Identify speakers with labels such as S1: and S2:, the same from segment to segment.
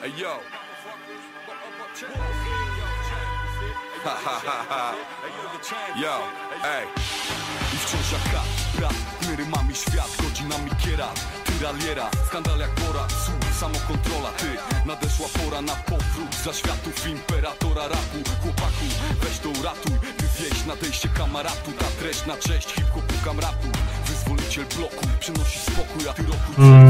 S1: I wciąż jak kat, brat, miry mamy świat, godzinami kiera, tyraliera, skandal jak pora, słów, samokontrola, ty, nadeszła pora na powrót za światów imperatora rapu, chłopaku, weź to uratuj, by wieść nadejście kamaratu, ta treść na cześć hip-hopu kamratu, wyzwoliciel bloku, przynosi spokój, a ty roku...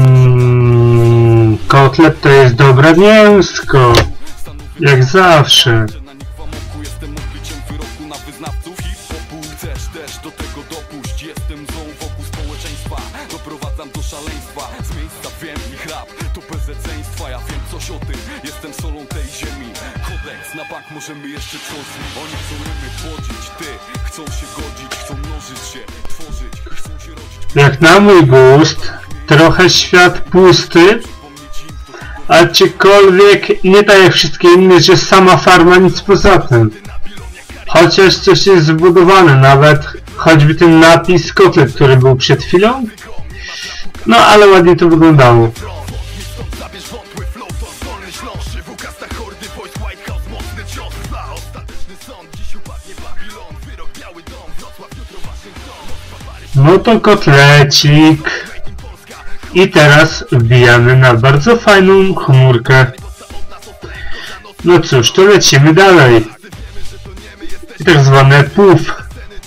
S2: Kotlet to jest dobre mięsko, jak zawsze.
S1: Jestem odbiciem wyroku na wyznawców hip-hopu. Chcesz też do tego dopuść. Jestem złą wokół społeczeństwa. Doprowadzam do szaleństwa. Z miejsca wiem, ich rap to bezeceństwa. Ja wiem coś o tym, jestem solą tej ziemi. Kodeks na bank, możemy jeszcze coś. Oni chcą rymy płodzić, ty chcą się godzić, chcą mnożyć się, tworzyć, chcą się rodzić.
S2: Jak na mój gust, trochę świat pusty, aczkolwiek nie tak jak wszystkie inne, że sama farma, nic poza tym. Chociaż coś jest zbudowane, nawet choćby ten napis kotlet, który był przed chwilą. No ale ładnie to wyglądało. No to kotlecik. I teraz wbijamy na bardzo fajną chmurkę. No cóż, to lecimy dalej. I tak zwane PUF.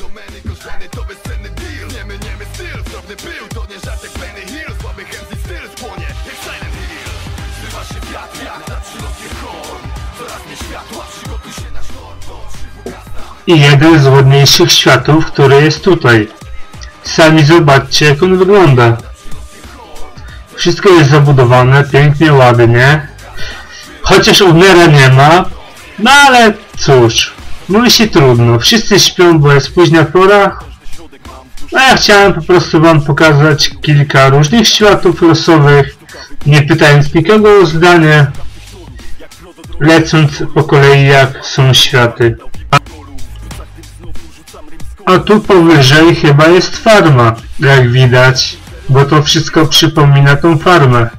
S2: I jeden z ładniejszych światów, który jest tutaj. Sami zobaczcie, jak on wygląda. Wszystko jest zabudowane, pięknie, ładnie. Chociaż Unera nie ma. No ale cóż, mówi się trudno. Wszyscy śpią, bo jest późna pora. No ja chciałem po prostu wam pokazać kilka różnych światów losowych. Nie pytając nikogo o zdanie. Lecąc po kolei, jak są światy. A tu powyżej chyba jest farma, jak widać. Bo to wszystko przypomina tą farmę.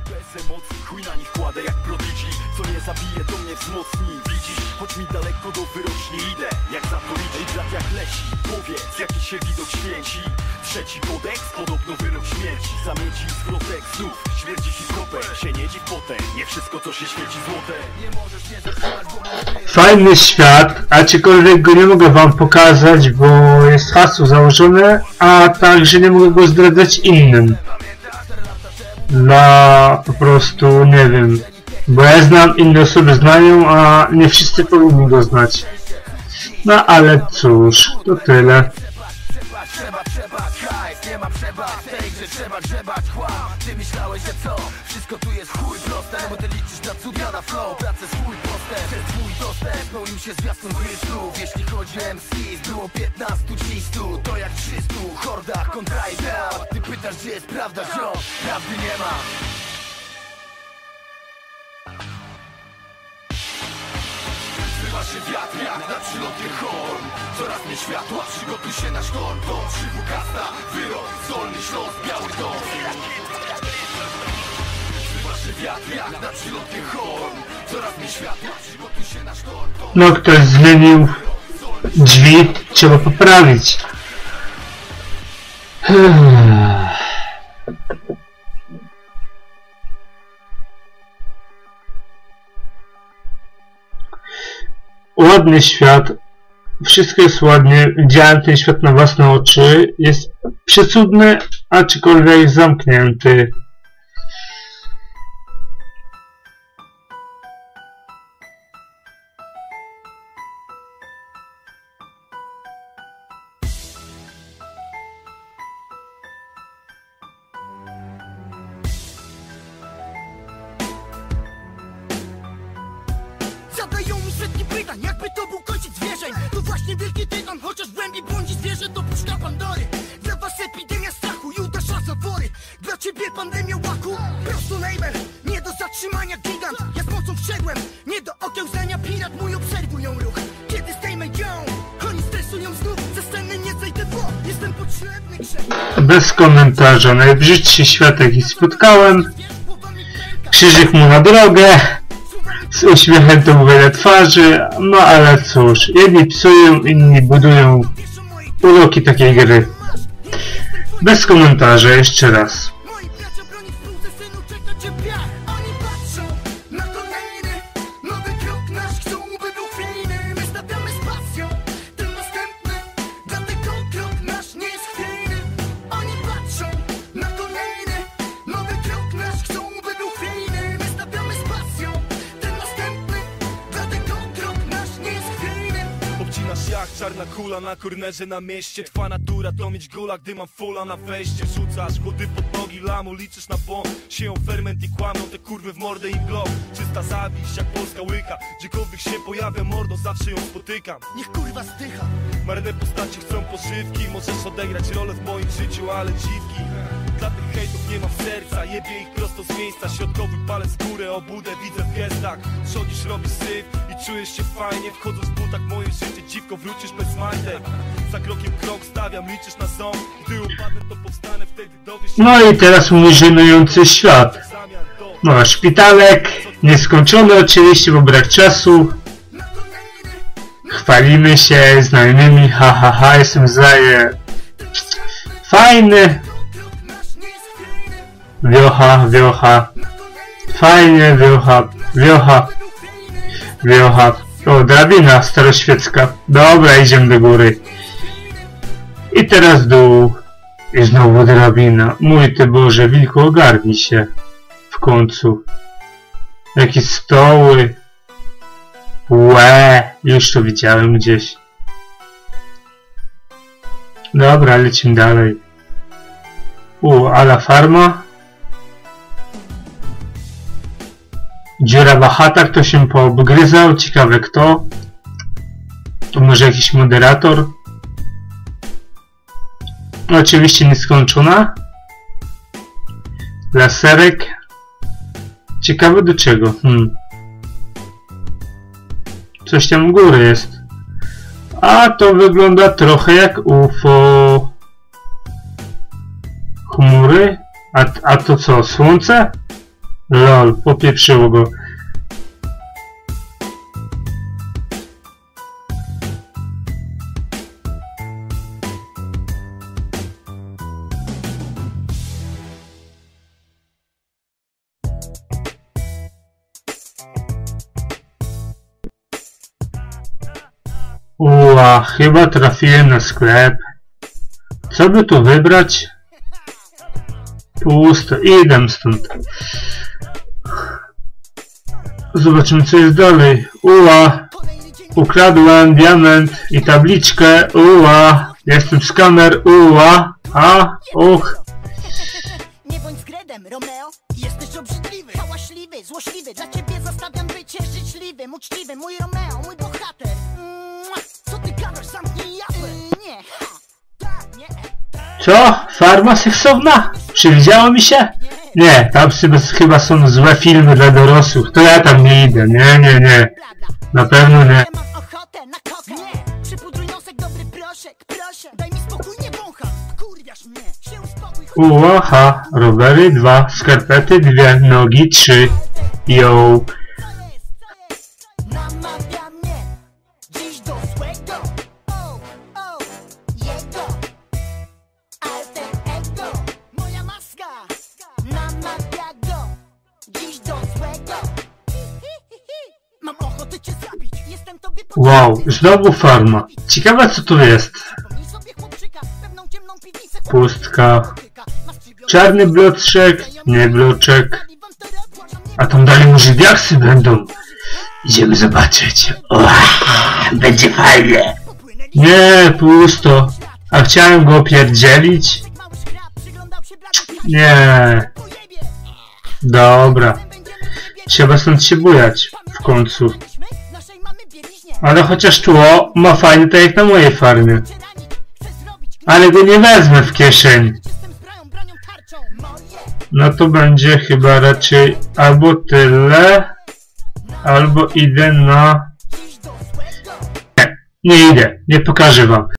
S1: Trzeci kodeks, podobno wyrok śmierci. Zamieci zwrotek znów, śmierci ci kopek. Się nie dziw potem, nie wszystko co się świeci złote. Nie możesz nie zatrzymać, bo...
S2: Fajny świat, aczkolwiek go nie mogę wam pokazać, bo jest hasło założone, a także nie mogę go zdradzać innym. Dla po prostu, nie wiem, bo ja znam, inne osoby znają, a nie wszyscy powinni go znać. No ale cóż, to tyle.
S1: Trzeba grzebać chłam. Ty myślałeś, że co? Wszystko tu jest chuj proste, bo ty liczysz na cuda, na flow. Pracę swój postęp, przez twój dostęp pełnił się zwiastun zmysłów. Jeśli chodzi o MCs, było 15 dziś tu. To jak 300, horda kontra ideał. Ty pytasz, gdzie jest prawda, ziom? Prawdy nie ma. Zrywa się wiatr jak na przylotnie horn. Coraz mniej światła, przygotuj się na sztorm. To przywókasta, wyrok, Dolny Śląsk, Biały Dom. Zrywa się wiatr jak na przylotnie horn. Coraz mniej światła, przygotuj się na sztorm.
S2: No ktoś zmienił drzwi, trzeba poprawić. Ładny świat, wszystko jest ładnie, widziałem ten świat na własne oczy, jest przecudny, aczkolwiek zamknięty.
S3: Zadają mi setki pytań, jakby to był kończyk zwierzeń. To właśnie wielki tytan, chociaż w głębi błądzi zwierzę, to puszka Pandory. Dla was epidemia strachu i uderza zawory. Dla ciebie pandemia łaku, prosto label. Nie do zatrzymania gigant, ja z mocą wszedłem. Nie do okiełzania pirat, mój obserwują ruch. Kiedy zdejmę ją, oni stresują znów. Ze sceny nie zejdę, bo jestem potrzebny grzech.
S2: Bez komentarza, najbrzydszy świat jaki spotkałem. Krzyżyk mu na drogę. z uśmiechem to mówię na twarzy, no ale cóż, jedni psują, inni budują uroki takiej gry. Bez komentarza, jeszcze raz.
S3: Moi bracia broni w spółce, synu, czeka cię piach. Oni patrzą na kolejny nowy krok nasz, chcą, by był chwiejny. My stawiamy z pasją ten następny, dlatego krok nasz nie jest chwiejny. Oni patrzą na kolejny nowy krok nasz, chcą, by był chwiejny. My stawiamy z pasją ten następny, dlatego krok nasz nie jest chwiejny.
S4: Obcinasz jak czarna kula na kornerze na mieście. Twa natura to mieć gola, gdy mam fola na wejście. Rzucasz chłody pod nogi, lamu, liczysz na błąd. Sieją ferment i kłamią te kurwy w mordę i glob. Czysta zawiść jak polska łyka. Gdziekolwiek się pojawia mordo, zawsze ją spotykam.
S3: Niech kurwa zdycha.
S4: Marne postacie chcą pożywki. Możesz odegrać rolę w moim życiu, ale dziwki. Dla tych hejtów nie mam serca, jebie ich prosto z miejsca. Środkowy palec w górę, obudę widzę w gestach. Chodzisz, robisz syf i czujesz się fajnie. Wchodząc w butach moje życie, dziwko wrócisz bez majtek. Za krokiem krok stawiam, liczysz na ząb. Gdy upadnę to powstanę, wtedy dowiesz się.
S2: No i teraz mój żenujący świat. No, szpitalek, nieskończony oczywiście, bo brak czasu. Chwalimy się znajomymi, ha ha ha, jestem zaje. Fajny. Wiocha, wiocha. Fajnie, wiocha, wiocha. Wiocha. O, drabina staroświecka. Dobra, idziemy do góry. I teraz dół. I znowu drabina. Mój ty Boże, wilku, ogarnij się. W końcu. Jakieś stoły. Łe, już to widziałem gdzieś. Dobra, lecimy dalej. Ala farma. Dziurawa chata, kto się poobgryzał, ciekawe kto. To może jakiś moderator. Oczywiście nieskończona. Laserek. Ciekawe do czego. Coś tam u góry jest. A to wygląda trochę jak UFO. Chmury? A to co? Słońce? Lol, popieprzyło go. Chyba trafiłem na sklep. Co by tu wybrać? Pusto. Idę stąd. Zobaczymy co jest dalej. Ukradłem diament i tabliczkę. Jestem skaner.
S3: Nie bądź skredem, Romeo. Jesteś obrzydliwy, hałaśliwy, złośliwy. Dla ciebie zostawiam bycie życzliwym, uczciwym. Mój Romeo, mój bohater. Co ty gadasz? Zamknij japę. Nie, tak, nie.
S2: Co? Farma seksowna? Przewidziało mi się? Nie, tam chyba są złe filmy dla dorosłych. To ja tam nie idę. Nie. Na pewno nie.
S3: Mam ochotę na kokę. Nie, przypudruj nosek, dobry proszek, proszę. Daj mi spokój, nie wącham. Wkurwiasz mnie. Się uspokój.
S2: Rowery 2, skarpety 2, nogi 3. Yo.
S3: Namawia mnie dziś do złego. Jego alter ego. Moja maska namawia go dziś do złego. Mam ochotę cię zabić. Jestem tobie
S2: Wow, znowu farma. Ciekawe co tu jest. Pustka. Czarny bloczek, nie bloczek. A tam dalej może diaksy będą. Idziemy zobaczyć. Będzie fajnie. Nie, pusto. A chciałem go opierdzielić? Nie. Dobra. Trzeba stąd się bujać. W końcu. Ale chociaż tło ma fajnie tak jak na mojej farmie. Ale go nie wezmę w kieszeń. No to będzie chyba raczej albo tyle, albo idę na... Nie idę, nie pokażę wam.